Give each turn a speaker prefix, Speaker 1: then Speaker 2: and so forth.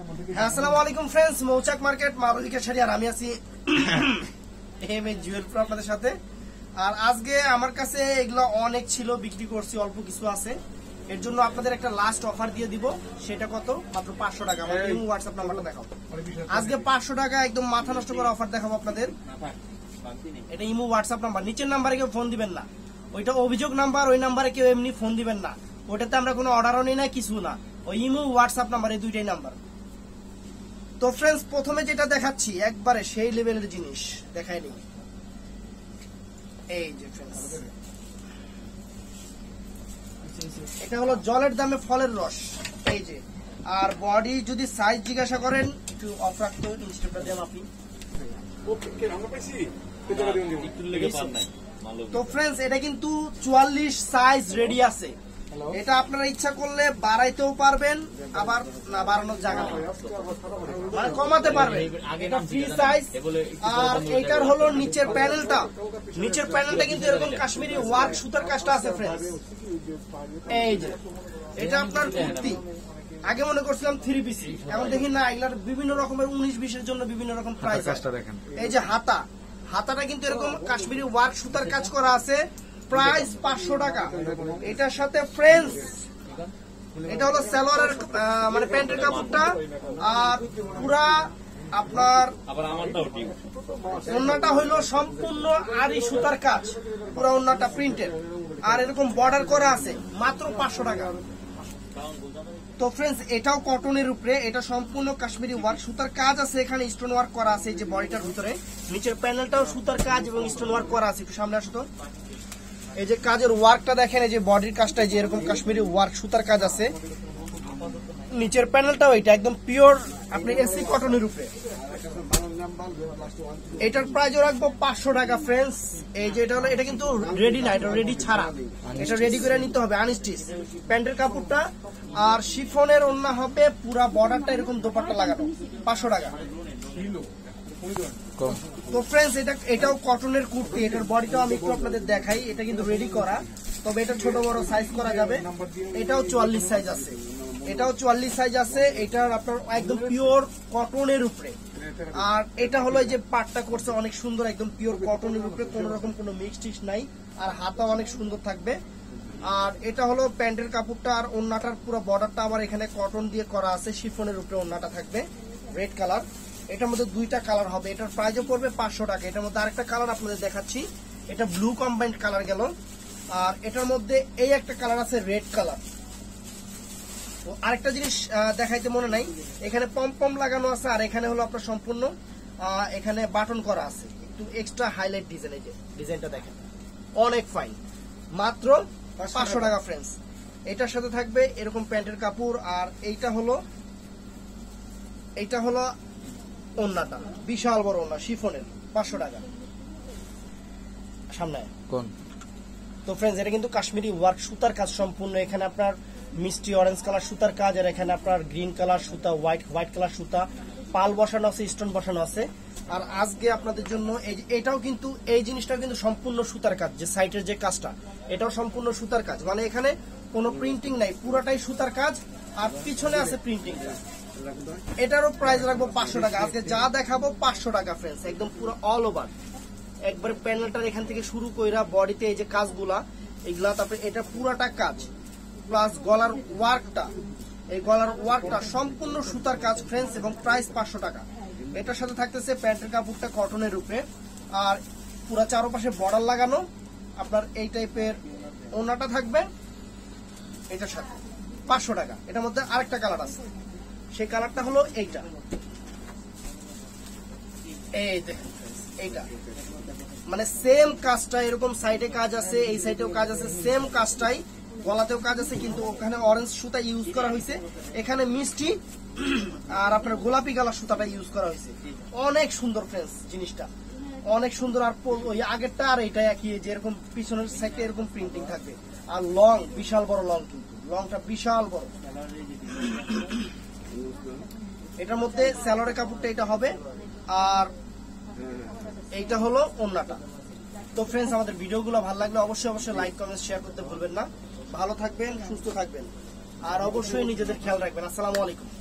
Speaker 1: হ্যাঁ, আসসালামু আলাইকুম ফ্রেন্ডস, মৌচাক মার্কেট মারুলিকা শাড়ি আর আমি আছি জুয়েল প্রো আপনাদের সাথে। আর আজকে আমার কাছে এগুলো অনেক ছিল, বিক্রি করছি, অল্প কিছু আছে। এর জন্য আপনাদের একটা লাস্ট অফার দিয়ে দিব। সেটা কত? মাত্র 500 টাকা। আমার ইমো হোয়াটসঅ্যাপ নাম্বারটা দেখাও। আজকে 500 টাকা একদম মাথা নষ্ট করে অফার দেখাবো আপনাদের। এটা ইমো হোয়াটসঅ্যাপ নাম্বার, নিচের নাম্বারে কেউ ফোন দিবেন না। ওইটা অভিযোগ নাম্বার, ওই নাম্বারে কেউ এমনি ফোন দিবেন না। ওটাতে আমরা কোনো অর্ডারও নিই না, কিছু না। ওই ইমো হোয়াটসঅ্যাপ নাম্বার, এই দুইটাই নাম্বার। তো ফ্রেন্ডস, প্রথমে যেটা দেখাচ্ছি একবারে সেই লেভেলের জিনিস দেখাই নি। এই যে ফ্রেন্ডস, এটা হলো জলের দামে ফলের রস। এই যে, আর বডি যদি সাইজ জিজ্ঞাসা করেন একটু অফ রাখতে ইনস্টাটা দেন আপনি। তো ফ্রেন্ডস, এটা কিন্তু 44 সাইজ রেডি আছে। এটা আপনারা ইচ্ছা করলে বাড়াইতেও পারবেন, আবার না বাড়ানোর জায়গা মানে কমাতে পারবেন। এটা ফ্রি সাইজ। আর এটার হলো নিচের প্যানেলটা, কিন্তু এরকম কাশ্মীরি ওয়ার্ক সুতার কাজটা আছে ফ্রেন্ডস। এই যে, এটা আপনার কুর্তি। আগে মনে করছিলাম 3 পিস, এখন দেখি না, এগুলার বিভিন্ন রকমের 19-20 জন্য বিভিন্ন রকম প্রাইস। এই যে হাতাটা কিন্তু এরকম কাশ্মীরি ওয়ার্ক সুতার কাজ করা আছে, প্রাইস 500 টাকা। এটার সাথে ফ্রেন্ডস, এটা হলো সালোয়ারের মানে প্যান্টের কাপড়টা, আর পুরা আপনার ওন্নাটা হইলো সম্পূর্ণ আরি সুতার কাজ, পুরা ওন্নাটা প্রিন্টেড, আর এরকম বর্ডার করা আছে, মাত্র 500 টাকা। তো ফ্রেন্ডস, এটাও কটনের উপরে, এটা সম্পূর্ণ কাশ্মীরি ওয়ার্ক সুতার কাজ আছে, এখানে স্টোন ওয়ার্ক করা আছে। এই যে বডিটার ভিতরে নিচের প্যানেলটাও সুতার কাজ এবং স্টোন ওয়ার্ক করা আছে। একটু সামনে আসো তো। এই যে কাজের ওয়ার্কটা দেখেন, এই যে বডির কাজটা যে এরকম কাশ্মীরি ওয়ার্ক সুতার কাজ আছে। নিচের প্যানেলটাও এটা একদম পিওর আপনি এসি কটনের উপরে। এটার প্রাইসও রাখবো 500 টাকা ফ্রেন্ডস। এই যে এটা হলো, এটা কিন্তু রেডি না, এটা রেডি ছাড়া, এটা রেডি করে নিতে হবে আনস্টিচ। প্যান্টের কাপড়টা আর শিফনের ওন্না হবে, পুরা বর্ডারটা এরকম দোপাট্টা লাগানো, 500 টাকা। তো ফ্রেন্ডস, এটাও কটনের কুর্তি। এটার বডিটাও আমি একটু আপনাদের দেখাই। এটা কিন্তু রেডি করা, তবে এটা ছোট বড় সাইজ করা যাবে। এটাও 44 সাইজ আছে, এটার আপনার একদম পিওর কটনের উপরে। আর এটা হলো এই যে পাটটা করছে অনেক সুন্দর, একদম পিওর কটনের উপরে, কোন রকম কোনো মিক্স টিক্স নাই। আর হাতা অনেক সুন্দর থাকবে। আর এটা হলো প্যান্টের কাপড়টা, আর ওন্নাটার পুরো বর্ডারটা আবার এখানে কটন দিয়ে করা আছে, শিফনের উপরে ওন্নাটা থাকবে রেড কালার। এটার মধ্যে দুইটা কালার হবে। এটার প্রাইসও পড়বে 500 টাকা। এটার মধ্যে আরেকটা কালার আপনাদের দেখাচ্ছি, এটা ব্লু কম্বাইন্ড কালার গেল। আর এটার মধ্যে এই একটা কালার আছে, রেড কালার। আরেকটা জিনিস দেখাইতে মনে নাই, এখানে পম লাগানো আছে, আর এখানে হলো আপনার সম্পূর্ণ এখানে বাটন করা আছে, একটু এক্সট্রা হাইলাইট ডিজাইন। এই যে ডিজাইনটা দেখেন, অনেক ফাইন, মাত্র 500 টাকা ফ্রেন্ডস। এটার সাথে থাকবে এরকম প্যান্টের কাপড়। আর এইটা হলো ওন্নাটা, বিশাল বড় ওন্না, শিফনের, 500 টাকা। সামনে কোন? তো ফ্রেন্ডস, এটা কিন্তু কাশ্মীরি ওয়ার্ক সুতার কাজ সম্পূর্ণ। এখানে আপনার মিষ্টি অরেঞ্জ কালার সুতার কাজ, আর এখানে আপনার গ্রিন কালার সুতা, হোয়াইট কালার সুতা, পাল বসানো আছে, স্টোন বসানো আছে। আর আজকে আপনাদের জন্য এটাও কিন্তু, এই জিনিসটাও কিন্তু সম্পূর্ণ সুতার কাজ। যে সাইটের যে কাজটা, এটাও সম্পূর্ণ সুতার কাজ, মানে এখানে কোনো প্রিন্টিং নাই, পুরোটাই সুতার কাজ। আর পিছনে আছে প্রিন্টিং। এটারও প্রাইস রাখবো 500 টাকা। আজকে যা দেখাবো 500 টাকা ফ্রেন্ডস, একদম পুরো অল ওভার, একবারে প্যানেলটার এখান থেকে শুরু কইরা বডিতে এই যে কাজগুলা, এগুলা, তারপরে এটা পুরাটা কাজ, প্লাস গলার ওয়ার্কটা, এই গলার ওয়ার্কটা সম্পূর্ণ সুতার কাজ ফ্রেন্ডস, এবং প্রাইস 500 টাকা। এটার সাথে থাকতেছে প্যান্টের কাপড়টা কটনের উপরে, আর পুরা চারপাশে বর্ডার লাগানো আপনার এই টাইপের ওন্নাটা থাকবে। এটার সাথে 500 টাকা। এটার মধ্যে আরেকটা কালার আছে, সেই কালারটা হলো এইটা। এই দেখেন, এইটা মানে সেম কাজটা, এরকম সাইডে কাজ আছে, এই সাইডেও কাজ আছে, সেম কাজটাই, গলাতেও কাজ আছে, কিন্তু ওখানে অরেঞ্জ সুতা ইউজ করা হয়েছে, এখানে মিষ্টি আর আপনার গোলাপি কালার সুতাটা ইউজ করা হয়েছে। অনেক সুন্দর ফ্রেন্ডস, জিনিসটা অনেক সুন্দর। আর ওই আগেরটা আর এটা একই, যে এরকম পিছনের সাইডে এরকম প্রিন্টিং থাকবে। আর লং, বিশাল বড় লং, কিন্তু লংটা বিশাল বড়। এটার মধ্যে সালোয়ারের কাপড়টা এটা হবে, আর এইটা হলো ওন্নাটা। তো ফ্রেন্ডস, আমাদের ভিডিওগুলো ভালো লাগলে অবশ্যই লাইক, কমেন্ট, শেয়ার করতে ভুলবেন না। ভালো থাকবেন, সুস্থ থাকবেন, আর অবশ্যই নিজেদের খেয়াল রাখবেন। আসসালামু আলাইকুম।